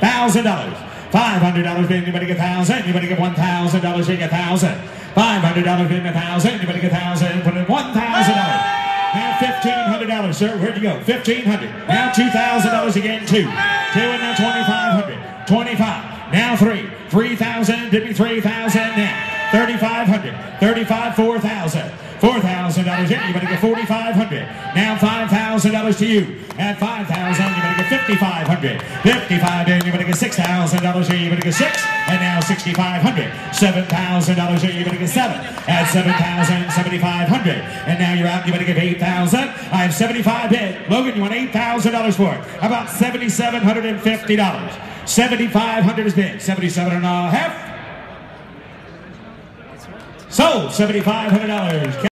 $1,000. $500 bid. Anybody get $1,000? Anybody get $1,000? Take $1,000. $500 bid. $1,000. Anybody get $1,000? Put in $1,000. Now $1,500, sir. Where'd you go? $1,500. Now $2,000 again. Two, and now $2,500. 25. Now three. 3,000. Did me 3,000 now. 3,500. 35. 4,000. $4,000 in. You're going to get $4,500. Now $5,000 to you. At $5,000, you're going to get $5,500. $55 in. You're going to get $6,000 in. You're going to get $6. And now $6,500. $7,000 in. You're going to get $7. At $7,000, $7,500. And now you're out. You're going to get $8,000. I have $75 bid. Logan, you want $8,000 for it? How about $7,750? $7,500 is bid. 77 and a half. Sold $7,500.